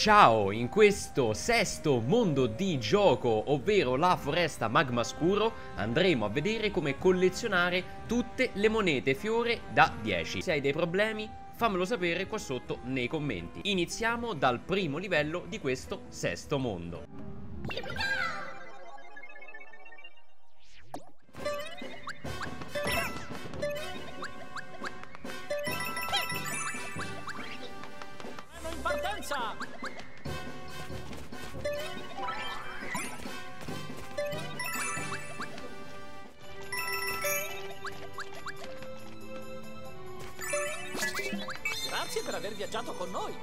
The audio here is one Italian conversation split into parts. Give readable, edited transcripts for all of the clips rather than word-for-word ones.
Ciao, in questo sesto mondo di gioco, ovvero la foresta magma scuro, andremo a vedere come collezionare tutte le monete fiore da 10. Se hai dei problemi, fammelo sapere qua sotto nei commenti. Iniziamo dal primo livello di questo sesto mondo. In partenza! Grazie per aver viaggiato con noi!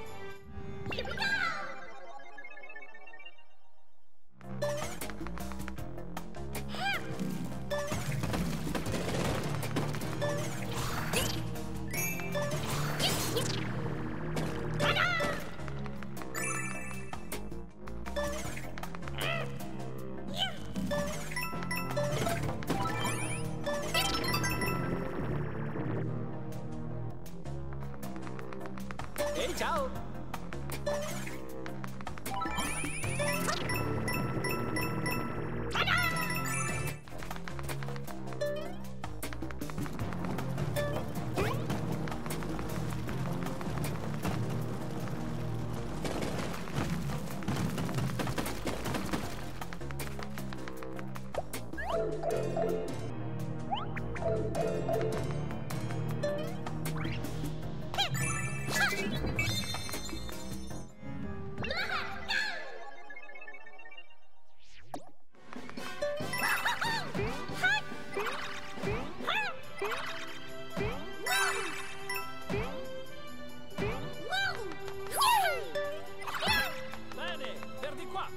Ehi, ciao! Bene, per di qua!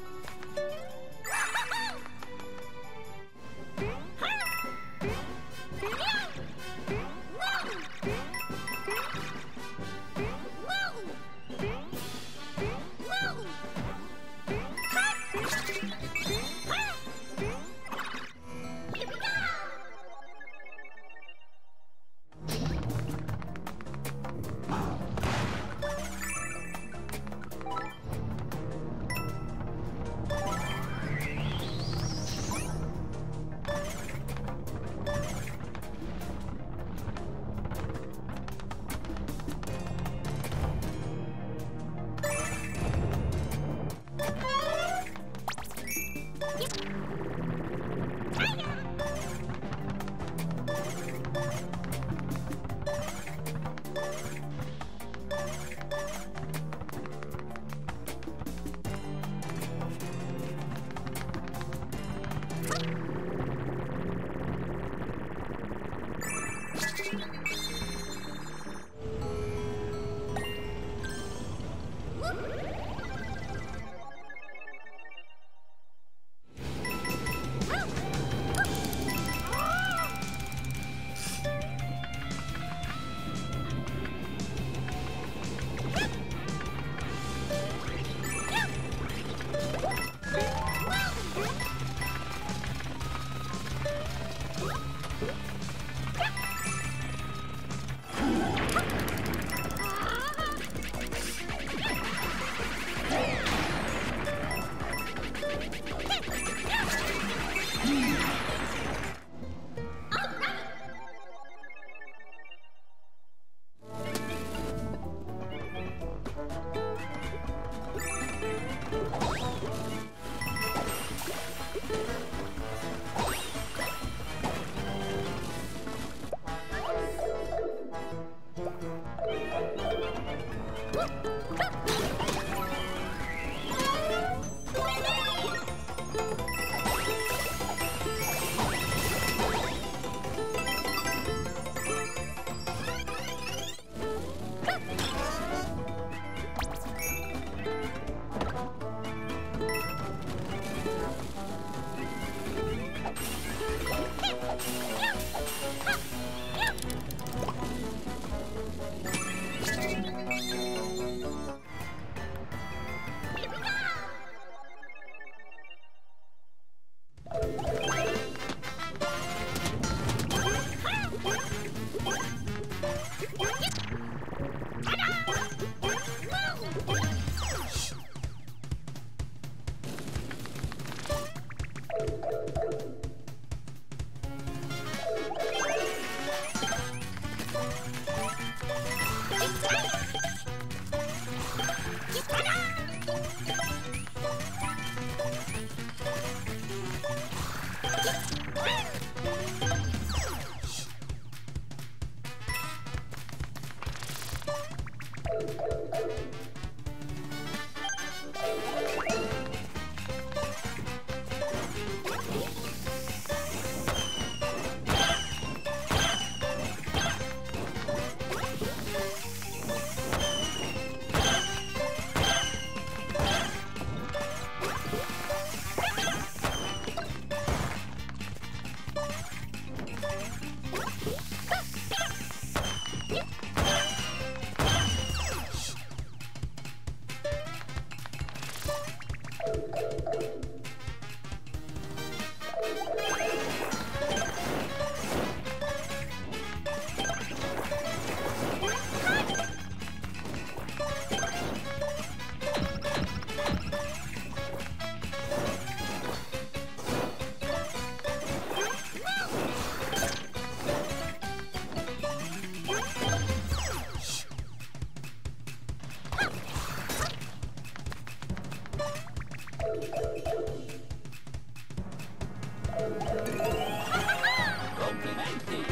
Complimenti!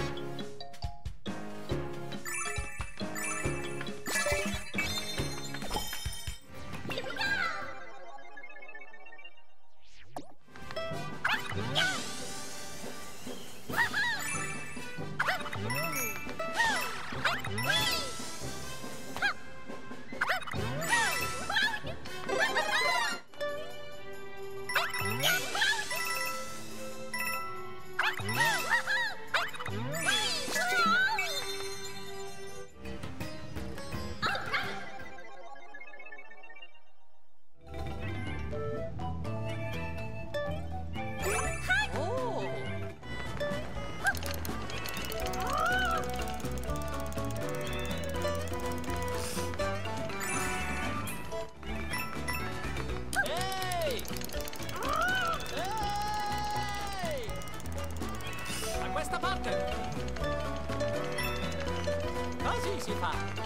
Ehi! Ehi! Da questa parte! Così si fa!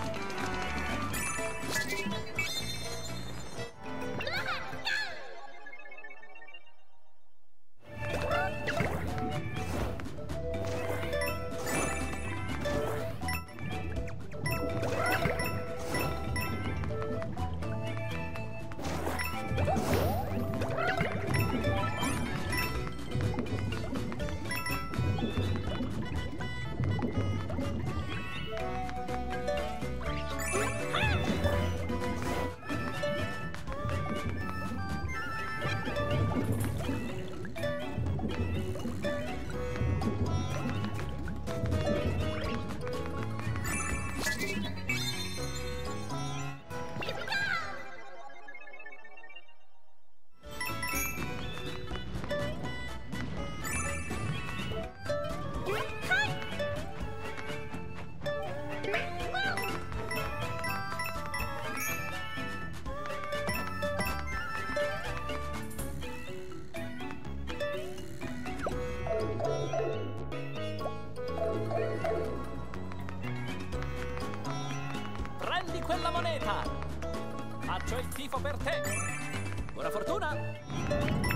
Prendi quella moneta! Faccio il tifo per te! Buona fortuna!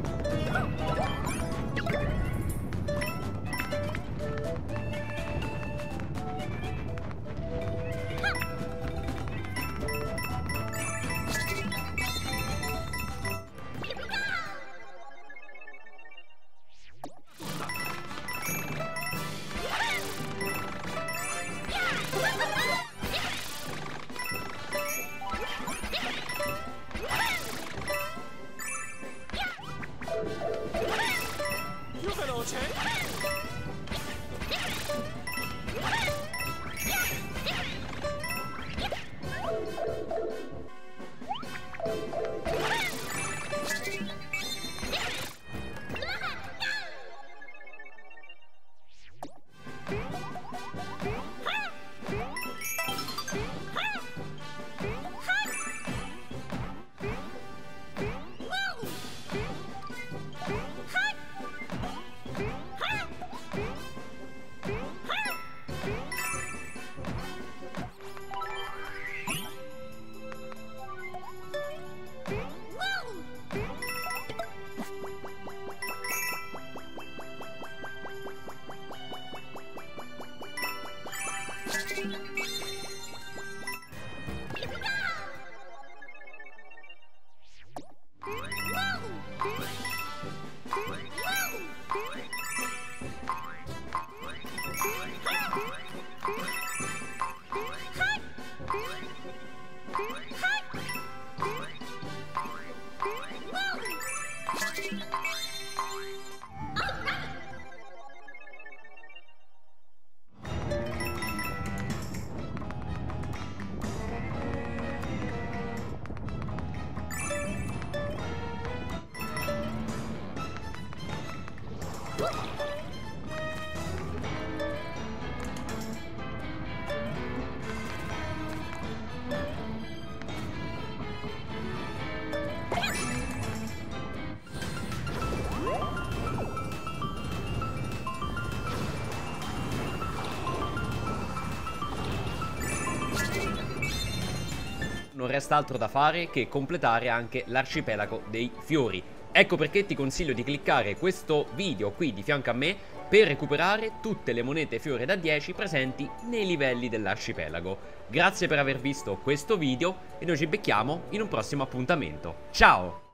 Più veloce! Non resta altro da fare che completare anche l'arcipelago dei fiori. Ecco perché ti consiglio di cliccare questo video qui di fianco a me per recuperare tutte le monete fiore da 10 presenti nei livelli dell'arcipelago. Grazie per aver visto questo video e noi ci becchiamo in un prossimo appuntamento. Ciao!